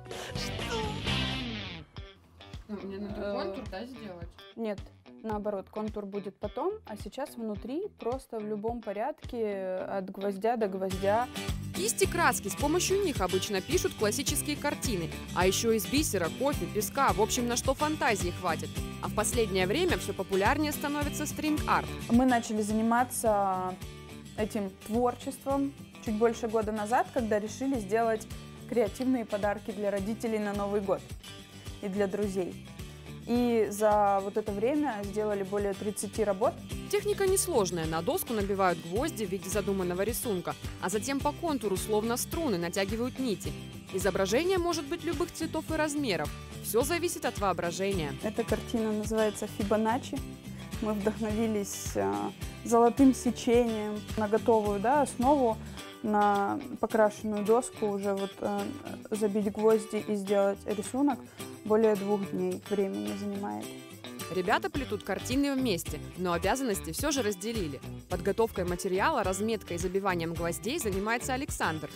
Ну, мне надо контур, да, сделать? Нет, наоборот, контур будет потом, а сейчас внутри просто в любом порядке от гвоздя до гвоздя. Кисти краски, с помощью них обычно пишут классические картины. А еще из бисера, кофе, песка, в общем, на что фантазии хватит. А в последнее время все популярнее становится стринг-арт. Мы начали заниматься этим творчеством чуть больше года назад, когда решили сделать креативные подарки для родителей на Новый год и для друзей. И за вот это время сделали более 30 работ. Техника несложная. На доску набивают гвозди в виде задуманного рисунка, а затем по контуру, словно струны, натягивают нити. Изображение может быть любых цветов и размеров. Все зависит от воображения. Эта картина называется «Фибоначчи». Мы вдохновились золотым сечением на готовую, да, основу, на покрашенную доску уже вот забить гвозди и сделать рисунок. Более 2 дней времени занимает. Ребята плетут картины вместе, но обязанности все же разделили. Подготовкой материала, разметкой и забиванием гвоздей занимается Александр.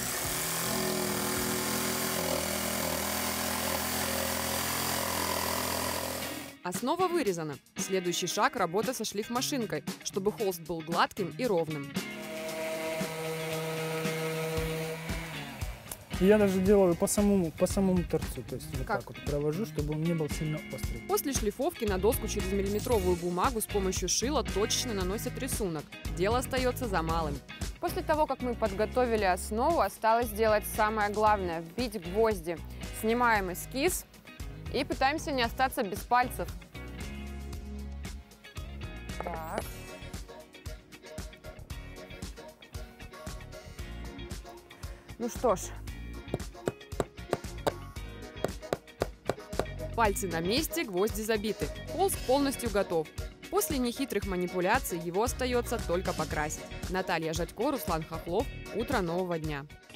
Основа вырезана. Следующий шаг – работа со шлифмашинкой, чтобы холст был гладким и ровным. Я даже делаю по самому торцу, то есть вот Как? так вот провожу, чтобы он не был сильно острый. После шлифовки на доску через миллиметровую бумагу с помощью шила точечно наносят рисунок. Дело остается за малым. После того, как мы подготовили основу, осталось сделать самое главное – вбить гвозди. Снимаем эскиз и пытаемся не остаться без пальцев. Так. Ну что ж. Пальцы на месте, гвозди забиты. Холст полностью готов. После нехитрых манипуляций его остается только покрасить. Наталья Жадько, Руслан Хохлов. Утро нового дня.